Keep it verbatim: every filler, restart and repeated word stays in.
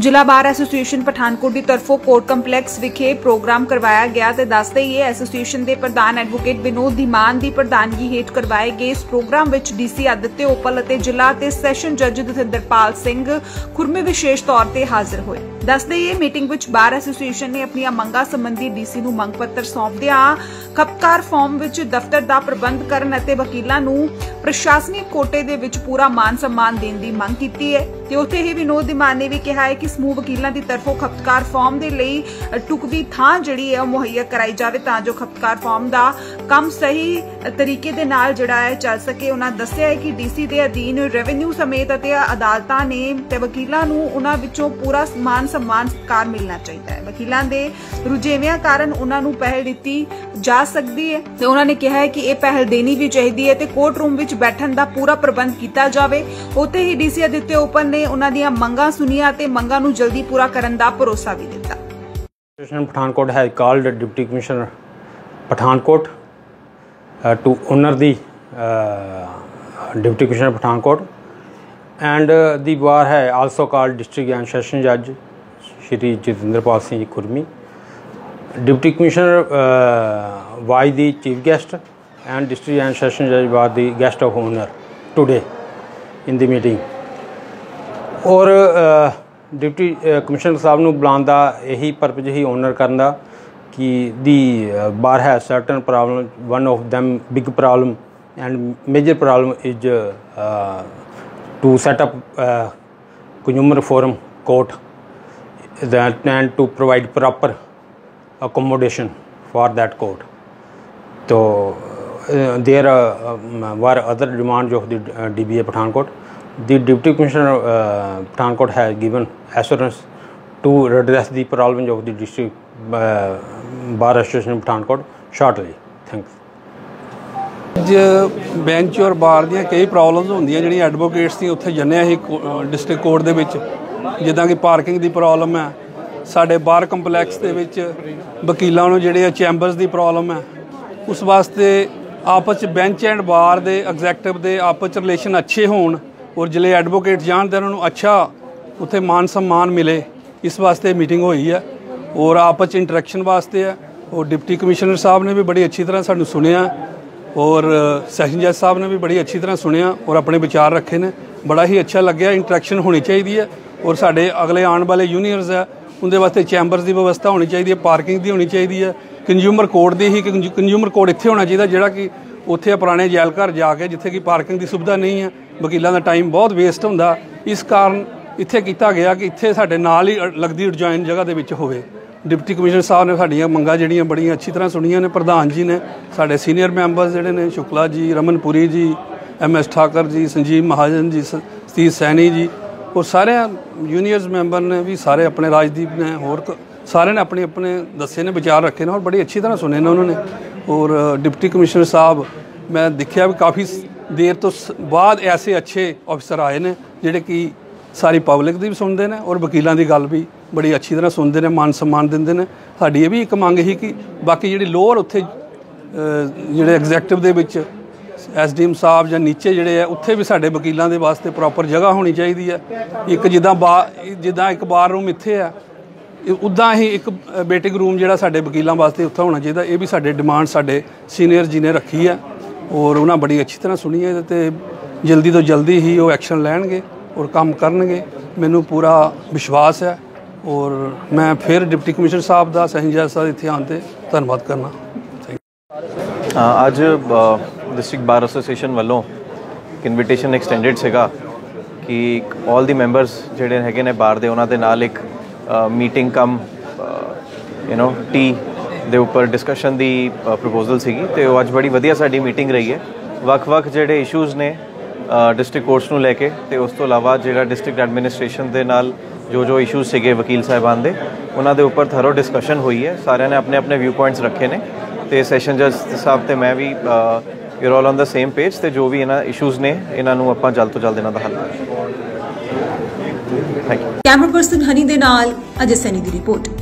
जिला बार एसोसीएशन पठानकोट की तरफों कोर्ट कंपलैक्स विखे प्रोग्राम करवाया गया ते दसदे ही एसोसीएशन के प्रधान एडवोकेट विनोद धीमान की प्रधानगी हेठ करवाए गए इस प्रोग्राम विच डीसी आदित्य ओपल अते जिला ते सैशन जज दथिंदरपाल सिंह खुरमे विशेष तौर पर हाजिर हुए। दसदे ही मीटिंग विच बार एसोसीएशन ने अपनी मंगां संबंधी डीसी नूं मंग पत्र सौंपदिआं खपतकार फॉर्म विच दफ्तर का प्रबंध करन अते वकीलां नूं प्रशासनिक कोटे दे विच पूरा मान सम्मान देण दी मंग कीती है ते उत्थे ही विनोद धीमान ने भी कहा है कि समूह वकीलों की तरफों खपतकार फॉर्म के लिए टुकवी थां जिहड़ी है मुहैया कराई जाए तां जो खपतकार फॉर्म का काम सही तरीके दे नाल जिहड़ा है चल सके। उन्होंने दस्सिया है कि डीसी के अधीन रेवन्यू समेत अते अदालतां ने ते वकीलां नूं उन्हां विचों पूरा मान सम्मान सत्कार मिलना चाहिए है। वकीलां दे रुझेवियां कारण उन्हां नूं पहल दित्ती जा सकदी है ते उन्होंने कहा है कि यह पहल देनी भी चाहिए है ते कोर्ट रूम विच बैठण दा पूरा प्रबंध किया जाए। उत्थे ही डीसी आदित्य ओपल ने उन्हां दीआं मंगां सुनियां ते मंगां नूं जल्दी पूरा करन दा भरोसा भी दिता। Pathankot has called Deputy Commissioner Pathankot uh, to honor the uh, Deputy Commissioner Pathankot, and uh, the bar has also called District and Session Judge Shri Jitendrapal Singh Kurmi. Deputy Commissioner uh, was the chief guest and District and Session Judge was the guest of honor today in the meeting. और deputy commissioner साहब नूं बुलाउण दा यही purpose ही honour करन दा कि दी bar है certain problem, one of them big problem and major problem is to set up consumer forum court that and to provide proper accommodation for that court. So uh, there uh, were other demands of the uh, D B A Pathankot. The Deputy Commissioner uh, Pathankot has given assurance to redress the problems of the district uh, bar association Pathankot shortly. Thanks. Bench और bar दी कई problems होंदियां जिहड़ी advocates दी उत्थे जन्ने असीं district court दे विच जिद्दां कि parking दी problem है, साडे बार कंपलैक्स दे विच वकीलां नूं जिहड़े चैंबर्स दी प्रॉब्लम है, उस वास्ते आपस च बेंच एंड बार दे एग्जैक्टिव दे आपस च रिलेशन अच्छे होण और जिले एडवोकेट जान ते उन्हां नूं अच्छा उत्थे मान सम्मान मिले, इस वास्ते मीटिंग होई है और आपस च इंटरैक्शन वास्ते है। और डिप्टी कमिश्नर साहब ने भी बड़ी अच्छी तरह सानूं सुनिया और सैशन जज साहब ने भी बड़ी अच्छी तरह सुनिया और अपने विचार रखे ने, बड़ा ही अच्छा लग्या। इंटरैक्शन होनी चाहिए है और साडे अगले आने वाले यूनियर्स है उनके वास्ते चैंबर्स की व्यवस्था होनी चाहिए, पार्किंग की होनी चाहिए है, कंज्यूमर कोर्ट की ही कंज्यूमर कोर्ट इत्थे होना चाहिए जिहड़ा कि उत्थे पुराने जैल घर जाके जिथे कि पार्किंग की सुविधा नहीं है, वकीलों का टाइम बहुत वेस्ट होंदा, इस कारण इत्थे कीता गया कि इत्थे साडे नाल ही लगदी एडजॉइन जगह दे विच होवे। डिप्टी कमिश्नर साहब ने साडियां मंगां जिहड़ियां बड़ियां अच्छी तरह सुनियां ने, प्रधान जी ने, साडे सीनियर मैंबर्स जिहड़े ने शुक्ला जी, रमनपुरी जी, एम एस ठाकर जी, संजीव महाजन जी, सतीश सैनी जी और सारे यूनियर्स मैंबर ने भी, सारे अपने राजदीप ने होर सारे ने अपने अपने दस्से ने विचार रखे ने और बड़ी अच्छी तरह सुने ने उन्होंने। और डिप्टी कमिश्नर साहब मैं देखा भी काफ़ी देर तो बाद ऐसे अच्छे अफसर आए ने जिहड़े कि सारी पब्लिक की भी सुनते हैं और वकीलों की गल भी बड़ी अच्छी तरह सुनते हैं, मान सम्मान देंदे ने। साडी ये भी एक मंग ही कि बाकी जिहड़ी लोअर उत्थे जिहड़े एग्जैक्टिव दे विच एस डी एम साहब या नीचे जिहड़े है उत्थे भी साडे वकीलों के वास्ते प्रॉपर जगह होनी चाहिए है। एक जिद्दां बा जिद्दां एक बार रूम इत्थे है उद्दां ही एक वेटिंग रूम जिहड़ा साडे वकीलों वास्ते उत्थे होना चाहिए। ये भी साडे डिमांड साडे सीनियर जी ने रखी है और उन्हें बड़ी अच्छी तरह सुनी है ते जल्दी तो जल्दी ही वो एक्शन लैणगे और काम करनगे, मैनूं पूरा विश्वास है। और मैं फिर डिप्टी कमिश्नर साहब का सैशन जज साहब इत्थे आउण ते धन्नवाद करना। अज डिस्ट्रिक्ट बार एसोसीएशन वालों इनविटेशन एक्सटेंडेड सीगा कि ऑल दी मैंबर्स जिहड़े हैगे ने बार दे उन्हां दे नाल एक meeting community दे उपर डिस्कशन दी प्रपोजल सीगी ते अज बड़ी वधिया साडी मीटिंग रही है। वक्-वक् जिहड़े इशूज़ ने डिस्ट्रिक्ट कोर्ट्स नूं लैके ते उस तो इलावा जिहड़ा डिस्ट्रिक्ट एडमिनिस्ट्रेशन दे नाल जो जो इशूज़ सीगे वकील साहिबान दे उन्हां दे उपर थरो डिस्कशन हुई है। सारिਆਂ ने अपने अपने व्यू पॉइंट्स रखे ने ते सैशन जज साहब ते मैं भी you all on the same page ते जो भी इन्हां इशूज़ ने इन्हां नूं आपां जल्द तो जल्द इन्हां दा हल करें। Thank you. Camera person Honey दे नाल अजय सैनी दी रिपोर्ट।